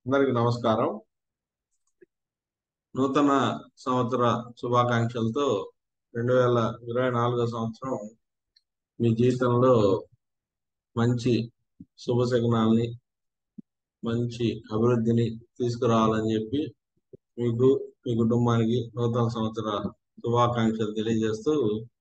అందరికి నమస్కారం. నూతన సంవత్సర శుభాకాంక్షలతో 2024 సంవత్సరం మీ జీవితంలో మంచి శుభశకునాల్ని, మంచి అభివృద్ధిని తీసుకురావాలని చెప్పి మీకు, మీ కుటుంబానికి నూతన సంవత్సర శుభాకాంక్షలు తెలియజేస్తూ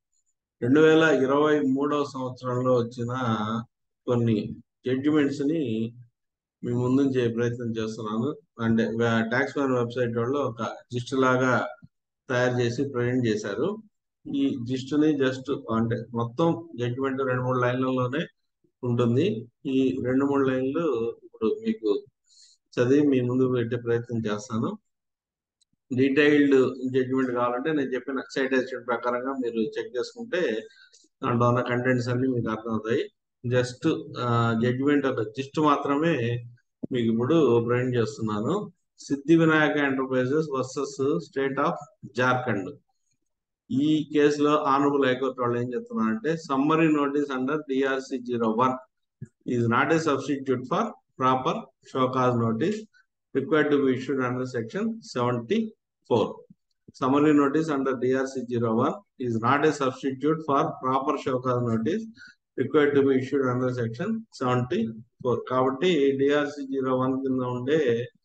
2023 సంవత్సరంలో వచ్చిన కొన్ని జడ్జిమెంట్స్ ని మీ ముందుంచే ప్రయత్నం చేస్తున్నాను. అంటే ట్యాక్స్ మ్యాన్ వెబ్సైట్ వాళ్ళు ఒక జిస్ట్ లాగా తయారు చేసి ప్రజెంట్ చేశారు. ఈ జిస్ట్ ని జస్ట్ అంటే మొత్తం జడ్జిమెంట్ 2-3 లైన్లలోనే ఉంటుంది. ఈ 2-3 లైన్లు ఇప్పుడు మీకు చదివి మీ ముందు పెట్టే ప్రయత్నం చేస్తాను. డీటెయిల్డ్ జడ్జిమెంట్ కావాలంటే నేను చెప్పిన సైటేషన్ ప్రకారంగా మీరు చెక్ చేసుకుంటే దాంట్లో ఉన్న కంటెంట్స్ అన్ని మీకు అర్థమవుతాయి. జస్ట్ జడ్జిమెంట్ ఒక జిస్ట్ మాత్రమే మీకు ఇప్పుడు ప్రజెంట్ చేస్తున్నాను. Siddhi Vinayak enterprises versus state of Jharkhand. ఈ కేసులో ఆనరబుల్ హైకోర్టు వాళ్ళు ఏం చెప్తున్నారంటే, summary notice under DRC 01 is not a substitute for proper show cause notice required to be issued under section 74. Summary notice under DRC 01 is not a substitute for proper show cause notice required to be issued under section 74. కాబట్టి DRC 01 కింద ఉండే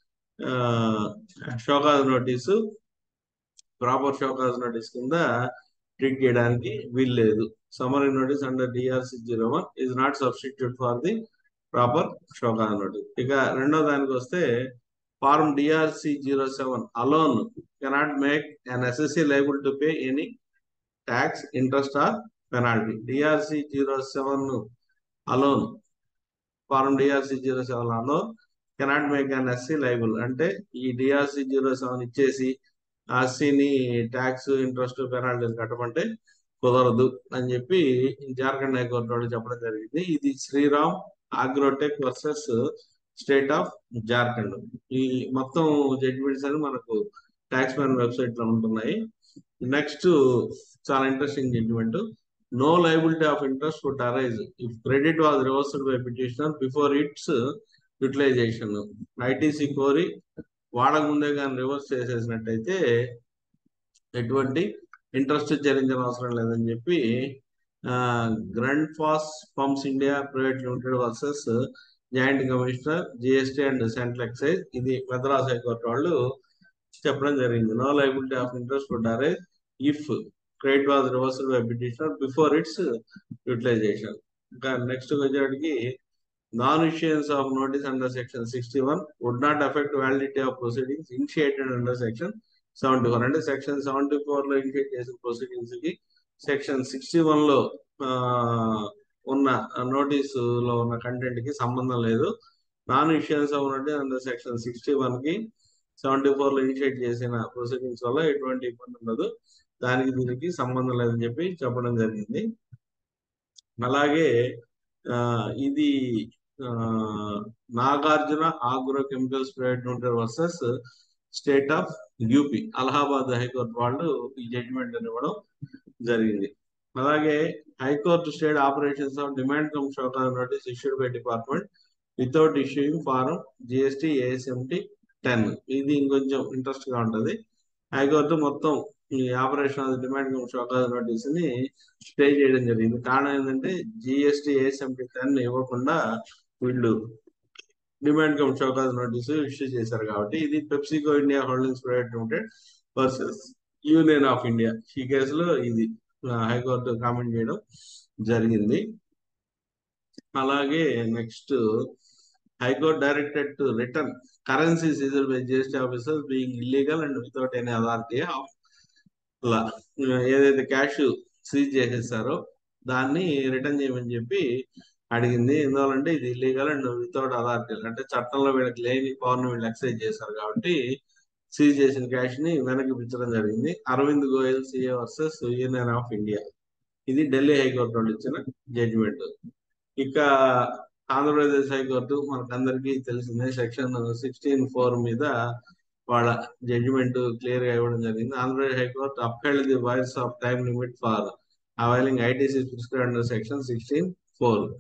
show cause notice proper show cause notice కింద treat చేయడానికి వీలు లేదు. Summary notice under DRC 01 is not substitute for the proper show cause notice. ఇక రెండో దానికి వస్తే, Form DRC 07 alone cannot make an assessee liable to pay any tax, interest or penalty. DRC 07 alone, Form DRC 07 alone cannot make an assessee liable. అంటే ఈ DRC 07 ఇచ్చేసి అస్సీని tax, interest, పెనాల్టీలు కట్టమంటే కుదరదు అని చెప్పి జార్ఖండ్ హైకోర్టు వాళ్ళు చెప్పడం జరిగింది. ఇది Sriram agrotech versus state of Jharkhand. ఈ మొత్తం జడ్జిమెంట్స్ అని మనకు ట్యాక్స్ మ్యాన్ వెబ్సైట్ లో ఉంటున్నాయి. నెక్స్ట్ చాలా interesting judgment. No liability of interest would arise if credit was reversed by petitioner before its utilisation. ITC కోరి వాడక ముందే కానీ రివర్స్ చేసేసినట్టయితే ఎటువంటి ఇంట్రెస్ట్ చెల్లించిన అవసరం లేదని చెప్పి Grundfos pumps India private limited versus joint commissioner GST and central excise, ఇది మద్రాస్ హైకోర్టు వాళ్ళు చెప్పడం జరిగింది. No liability of interest would arise if credit was reversed by petitioner before its utilisation. ఇంకా నెక్స్ట్ వచ్చేటికి, non issuance of notice under section 61 would not affect validity of proceedings initiated under section 74. అంటే section 74 లో initiate చేసిన proceedings కి section 61 లో ఉన్న నోటీసులో ఉన్న కంటెంట్ కి సంబంధం లేదు. Non issuance of notice under section 61 కి 74 లో ఇనిషియేట్ చేసిన ప్రొసీడింగ్స్ వల్ల ఎటువంటి ఇబ్బంది ఉండదు, దానికి దీనికి సంబంధం లేదని చెప్పి చెప్పడం జరిగింది. అలాగే ఇది Nagarjuna agro chemicals private limited versus state of UP, Allahabad high court వాళ్ళు ఈ జడ్జిమెంట్ ఇవ్వడం జరిగింది. అలాగే high court state operations of demand cum show cause notice issued by department without issuing form GST ASMT 10. ఇది ఇంకొంచెం ఇంట్రెస్ట్ గా ఉంటది. హైకోర్టు మొత్తం ఈ operation of demand cum show cause notice ని స్టే చేయడం జరిగింది. కారణం ఏంటంటే GST ASMT 10 ఇవ్వకుండా వీళ్ళు demand cum show cause notice issue చేశారు కాబట్టి. ఇది PepsiCo India holdings private limited versus union of India. ఈ కేసులో ఇది హైకోర్టు కామెంట్ చేయడం జరిగింది. అలాగే next, high court directed to return currency seized by GST officers being illegal and without any authority of law. ఏదైతే క్యాష్ సీజ్ చేసేసారో దాన్ని return చేయమని చెప్పి అడిగింది. ఎందువల్లంటే ఇది ఇల్లీగల్ అండ్ వితౌట్ అథారిటీ, అంటే చట్టంలో వీళ్ళకి లేని పవర్ని వీళ్ళు ఎక్సైజ్ చేశారు కాబట్టి సీజ్ చేసిన క్యాష్ ని వెనక్కి ఇప్పించడం జరిగింది. Arvind Goyal CA versus union of India, ఇది ఢిల్లీ హైకోర్టు వాళ్ళు ఇచ్చిన జడ్జిమెంట్. ఇక ఆంధ్రప్రదేశ్ హైకోర్టు మనకందరికీ తెలిసిందే, సెక్షన్ 16(4) మీద వాళ్ళ జడ్జిమెంట్ క్లియర్ గా ఇవ్వడం జరిగింది. Andhra Pradesh high court upheld the vires of time limit for availing ITC prescribed under section 16(4).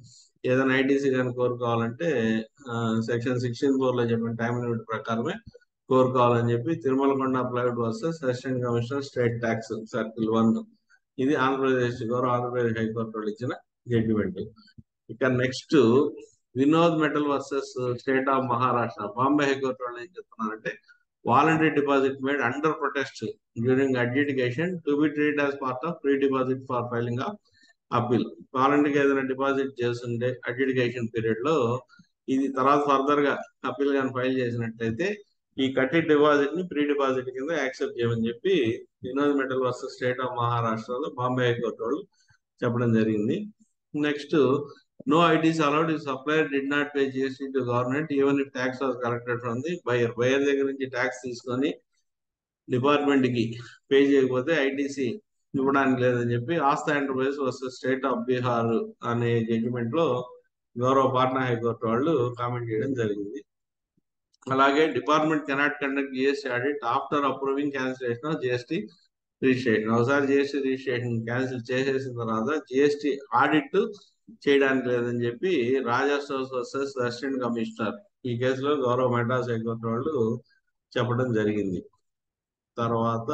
ఏదైనా ఐటీసీ కానీ కోరుకోవాలంటే సెక్షన్ 16(4) లో చెప్పిన టైం లిమిట్ ప్రకారమే కోరుకోవాలని చెప్పి Tirumalakonda private versus assistant commissioner state tax circle 1, ఇది ఆంధ్రప్రదేశ్ హైకోర్టు వాళ్ళు ఇచ్చిన జడ్జిమెంట్. ఇక next Vinod metal versus state of Maharashtra, Bombay high court వాళ్ళు ఏం చెప్తున్నారంటే voluntary deposit made under protest during adjudication to be treated as part of pre deposit for filing of appeal. వాలంటరీగా ఏదైనా deposit చేస్తుంటే అడ్judication పీరియడ్ లో ఇది తర్వాత ఫర్దర్ గా అప్పీల్ కానీ ఫైల్ చేసినట్లయితే ఈ కట్టెడ్ డిపాజిట్ ని ప్రీ డిపాజిట్ కింద యాక్సెప్ట్ చేయమని చెప్పి Vinod metal versus state of మహారాష్ట్రలో బాంబే హైకోర్టు వాళ్ళు చెప్పడం జరిగింది. Next no ITs allowed if supplier did not pay GST to government even if tax was collected from the buyer. Buyer దగ్గర నుంచి ట్యాక్స్ తీసుకొని డిపార్ట్మెంట్ కి పే చేయకపోతే ఐటీసీ ఇవ్వడానికి లేదని చెప్పి Aastha enterprises versus state of Bihar అనే జడ్జిమెంట్ లో గౌరవ పాట్నా హైకోర్టు వాళ్ళు కామెంట్ చేయడం జరిగింది. అలాగే department cannot conduct GST audit after approving cancellation of GST registration. ఒకసారి జిఎస్టీ రిజిస్ట్రేషన్ క్యాన్సిల్ చేసేసిన తర్వాత జిఎస్టీ ఆడిట్ చేయడానికి లేదని చెప్పి Raja stores versus assistant commissioner ఈ కేసులో గౌరవ మెడ్రాస్ హైకోర్టు వాళ్ళు చెప్పడం జరిగింది. తర్వాత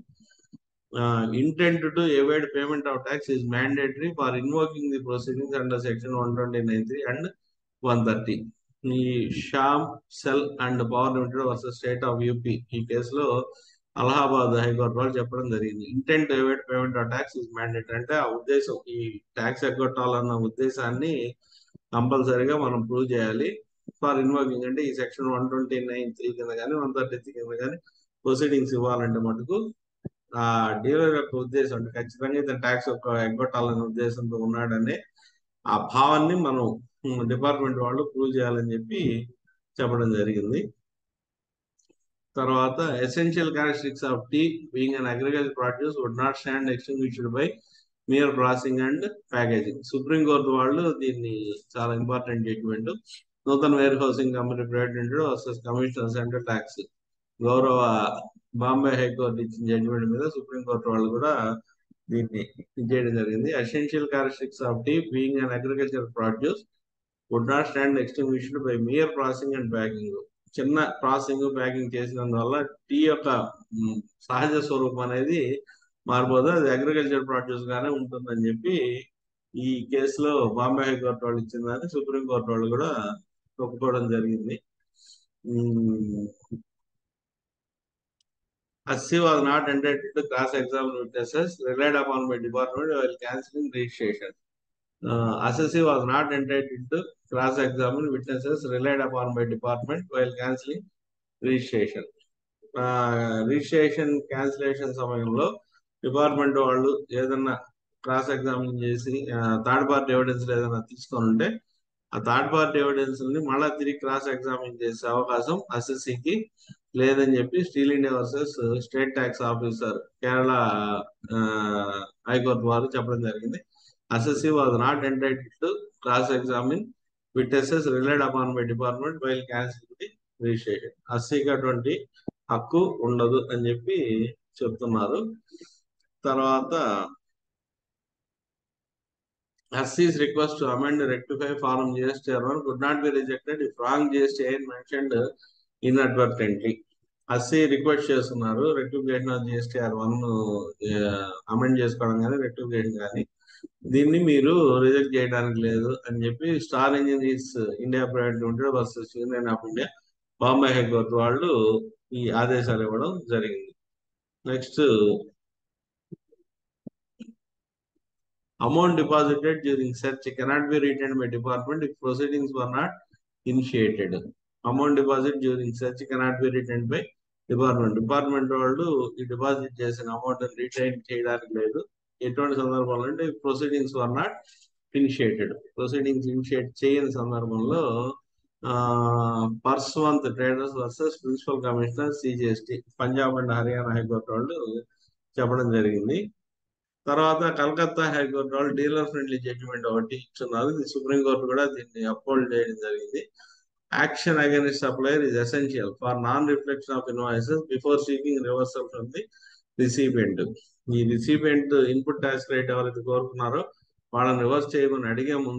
intent to avoid payment of tax is mandatory for invoking the proceedings under section 129(3) and 130. ఈ Shyam Sel and power limited versus state of UP ఈ కేసులో అలహాబాద్ హైకోర్టు వాళ్ళు చెప్పడం జరిగింది. Intent to avoid payment of tax is mandatory అంటే ఆ ఉద్దేశం, ఈ ట్యాక్స్ ఎగ్గొట్టాలన్న ఉద్దేశాన్ని కంపల్సరీగా మనం ప్రూవ్ చేయాలి. ఫర్ ఇన్వోకింగ్ అంటే ఈ సెక్షన్ 129(3) కింద కానీ 130 కింద కానీ ప్రొసీడింగ్స్ ఇవ్వాలంటే మటుకు ఆ డీలర్ యొక్క ఉద్దేశం అంటే ఖచ్చితంగా ఇతను ట్యాక్స్ ఎగ్గొట్టాలనే ఉద్దేశంతో ఉన్నాడనే ఆ భావాన్ని మనం డిపార్ట్మెంట్ వాళ్ళు ప్రూవ్ చేయాలని చెప్పి చెప్పడం జరిగింది. తర్వాత essential characteristics of tea being an agriculture produce would not stand extinguished by mere processing and packaging. Supreme court వాళ్ళు దీన్ని చాలా important judgment. Nutan warehousing company private limited versus commissioner central tax గౌరవ బాంబే హైకోర్టు ఇచ్చిన జడ్జిమెంట్ మీద supreme court వాళ్ళు కూడా దీన్ని చేయడం జరిగింది. Essential characteristics of tea being an agriculture produce would not stand extinguished by mere processing and packing. చిన్న processing packing చేసినందువల్ల tea యొక్క సహజ స్వరూపం అనేది మారిపోదు, అది అగ్రికల్చర్ ప్రొడ్యూస్ గానే ఉంటుందని చెప్పి ఈ కేసులో బాంబే హైకోర్టు వాళ్ళు ఇచ్చిందని సుప్రీంకోర్టు వాళ్ళు కూడా ఒప్పుకోవడం జరిగింది. Assay was not entitled to cross-examine witnesses relied upon by department while cancelling registration. Assessee was not entitled to cross-examine witnesses relied upon by department while cancelling registration. Registration cancellation సమయంలో department వాళ్ళు ఏదన్నా cross examine చేసి third party evidence ఏదైనా తీసుకొని ఉంటే ఆ third party evidence ని మళ్ళా తిరిగి క్రాస్ ఎగ్జామిన్ చేసే అవకాశం అసెస్సీకి లేదని చెప్పి steel India versus state tax officer Kerala high court వారు చెప్పడం జరిగింది. Assessee was not entitled to cross examine witnesses relied upon by department while cancel the registration. అస్సీకి అటువంటి హక్కు ఉండదు అని చెప్పి చెప్తున్నారు. తర్వాత Assey's request to amend and rectify form GSTR1 could not be rejected if wrong GSTN mentioned inadvertently. Assey request చేస్తున్నారు rectification of GSTR1 amend చేసుకోవడం కానీ రెక్టిఫికేషన్ కానీ దీన్ని మీరు రిజెక్ట్ చేయడానికి లేదు అని చెప్పి star engineers India private limited versus union of India Bombay high court వాళ్ళు ఈ ఆదేశాలు ఇవ్వడం జరిగింది. Next amount deposited during search cannot be retained by department if proceedings were not initiated. Amount deposit during search cannot be retained by department. Department వాళ్ళు ఈ deposit చేసిన amount retain చేయడానికి లేదు. ఎటువంటి సందర్భంలో అంటే proceedings were not initiated. Proceedings initiate చేయని సందర్భంలో Parswanth traders versus principal commissioner CGST Punjab and Haryana high court వాళ్ళు చెప్పడం జరిగింది. తర్వాత కలకత్తా హైకోర్టు వాళ్ళు డీలర్ ఫ్రెండ్లీ జడ్జిమెంట్ ఒకటి ఇచ్చున్నారు. ఇది సుప్రీంకోర్టు కూడా దీన్ని అప్హోల్డ్ చేయడం జరిగింది. Action against supplier is essential for non reflection of invoices before seeking reversal from the recipient. ఈ రిసిపియంట్ ఇన్పుట్ ట్యాక్స్ రేట్ ఎవరైతే కోరుకున్నారో వాళ్ళని రివర్స్ చేయమని అడిగే ముందు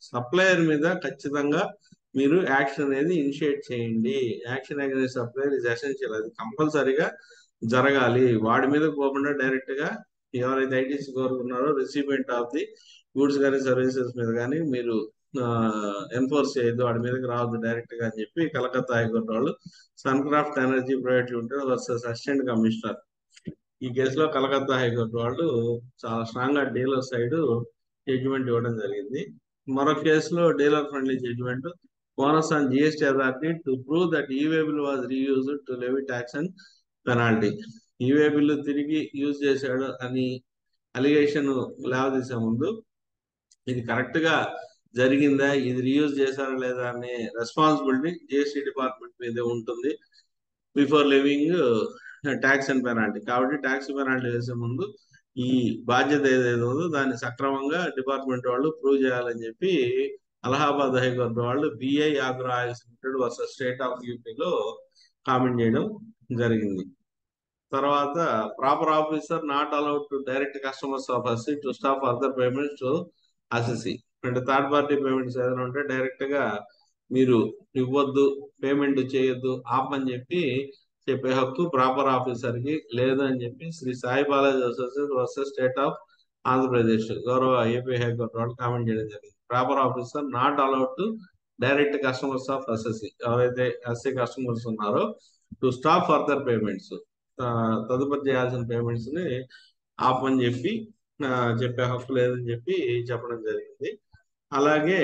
సప్లయర్ మీద ఖచ్చితంగా మీరు యాక్షన్ అనేది ఇనిషియేట్ చేయండి. Action against supplier is essential. అది కంపల్సరీగా జరగాలి. వాడి మీద పోకుండా డైరెక్ట్ గా ఎవరైతే ITC కోరుకున్నారో recipient of the goods కానీ సర్వీసెస్ మీద కానీ మీరు ఎన్ఫోర్స్ చేయొద్దు, వాడి మీదకి రావద్దు డైరెక్ట్ గా అని చెప్పి కలకత్తా హైకోర్టు వాళ్ళు Suncraft energy private limited versus assistant commissioner, ఈ కేసులో కలకత్తా హైకోర్టు వాళ్ళు చాలా స్ట్రాంగ్ గా డీలర్ సైడ్ జడ్జిమెంట్ ఇవ్వడం జరిగింది. మరొక కేసులో dealer friendly judgment, onus on GST authority to prove that e way bill was reused to levy tax and penalty. E way bill తిరిగి యూజ్ చేశాడు అని అలిగేషన్ లేవదీసే ముందు ఇది కరెక్ట్ గా జరిగిందా, ఇది రీయూజ్ చేశారా లేదా అనే రెస్పాన్సిబిలిటీ జిఎస్టీ డిపార్ట్మెంట్ మీదే ఉంటుంది before levying tax and penalty. కాబట్టి ట్యాక్స్ పెనాల్టీ వేసే ముందు ఈ బాధ్యత ఏదైతే ఉందో దాన్ని సక్రమంగా డిపార్ట్మెంట్ వాళ్ళు ప్రూవ్ చేయాలని చెప్పి అలహాబాద్ హైకోర్టు వాళ్ళు BI agro oils limited versus state of యూపీలో కామెంట్ చేయడం జరిగింది. తర్వాత proper officer not allowed to direct customers of assessee to stop further payments to assessee. అంటే థర్డ్ పార్టీ పేమెంట్స్ ఏదైనా ఉంటే డైరెక్ట్ గా మీరు ఇవ్వద్దు, పేమెంట్ చేయొద్దు, ఆపని చెప్పే హక్కు ప్రాపర్ ఆఫీసర్ కి లేదు అని చెప్పి Shri Sai Balaji association versus state of Andhra Pradesh గౌరవ ఏపీ హైకోర్టు వాళ్ళు కామెంట్ చేయడం జరిగింది. Proper officer not allowed to direct customers of assessee, ఎవరైతే ఎస్సీ కస్టమర్స్ ఉన్నారో టు స్టాప్ ఫర్దర్ పేమెంట్స్, తదుపరి చేయాల్సిన పేమెంట్స్ ని ఆపని చెప్పే హక్కు లేదని చెప్పి చెప్పడం జరిగింది. అలాగే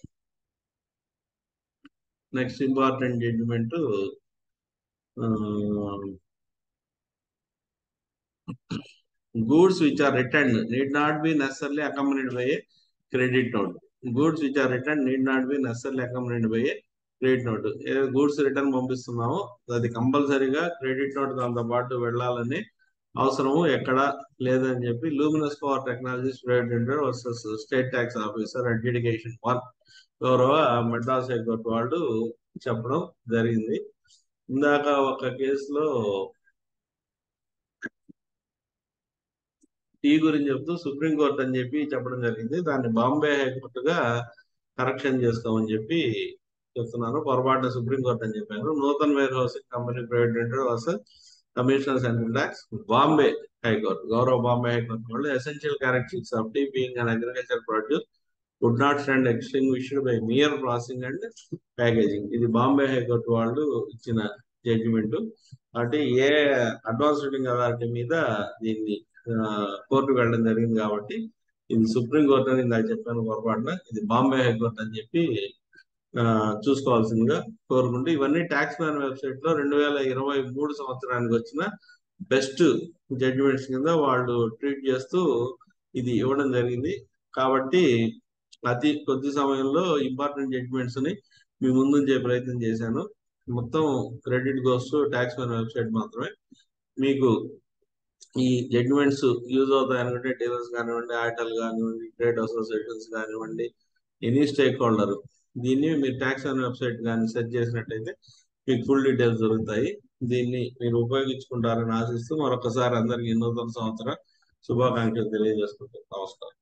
next important judgment, goods which are returned need not be necessarily accompanied by a credit note. Goods which are returned need not be necessarily accompanied by a credit note. ఏదైతే గూడ్స్ రిటర్న్ పంపిస్తున్నామో అది కంపల్సరీగా credit note దాంతో పాటు వెళ్ళాలని అవసరము ఎక్కడ లేదని చెప్పి luminous power technologies private limited versus state tax officer adjudication 1 గౌరవ మెడ్రాస్ హైకోర్టు వాళ్ళు చెప్పడం జరిగింది. ఇందాక ఒక కేసులో టీ గురించి చెప్తూ సుప్రీంకోర్టు అని చెప్పి చెప్పడం జరిగింది. దాన్ని బాంబే హైకోర్టుగా కరెక్షన్ చేస్తామని చెప్పి చెప్తున్నారు. పొరపాటున సుప్రీంకోర్టు అని చెప్పారు. Nutan warehousing company private limited versus commissioner central tax Bombay high court గౌరవ బాంబే హైకోర్టు వాళ్ళు essential characteristics of tea being an agriculture produce would not stand extinguished by mere processing and packaging. ఇది బాంబే హైకోర్టు వాళ్ళు ఇచ్చిన జడ్జిమెంట్. కాబట్టి ఏ advance reading authority మీద దీన్ని కోర్టుకు వెళ్ళడం జరిగింది కాబట్టి ఇది సుప్రీం కోర్టు అని ఇందాక చెప్పాను పొరపాటున, ఇది బాంబే హైకోర్టు అని చెప్పి చూసుకోవాల్సిందిగా కోరుకుంటూ, ఇవన్నీ ట్యాక్స్ మ్యాన్ వెబ్సైట్ లో 2023 సంవత్సరానికి వచ్చిన బెస్ట్ జడ్జిమెంట్స్ కింద వాళ్ళు ట్రీట్ చేస్తూ ఇది ఇవ్వడం జరిగింది. కాబట్టి అతి కొద్ది సమయంలో ఇంపార్టెంట్ జడ్జిమెంట్స్ ని మీ ముందుంచే ప్రయత్నం చేశాను. మొత్తం credit goes to Taxmann website మాత్రమే. మీకు ఈ జడ్జిమెంట్స్ యూజ్ అవుతాయి అనుకుంటే డీలర్స్ కానివ్వండి, ఆటలు కానివ్వండి, ట్రేడ్ అసోసియేషన్స్ కానివ్వండి, ఎనీ స్టేక్ హోల్డర్ దీన్ని మీరు ట్యాక్స్ అనే వెబ్సైట్ కానీ సెర్చ్ చేసినట్టయితే మీకు ఫుల్ డీటెయిల్స్ దొరుకుతాయి. దీన్ని మీరు ఉపయోగించుకుంటారని ఆశిస్తూ మరొకసారి అందరికీ నూతన సంవత్సర శుభాకాంక్షలు తెలియజేసుకుంటాం. నమస్కారం.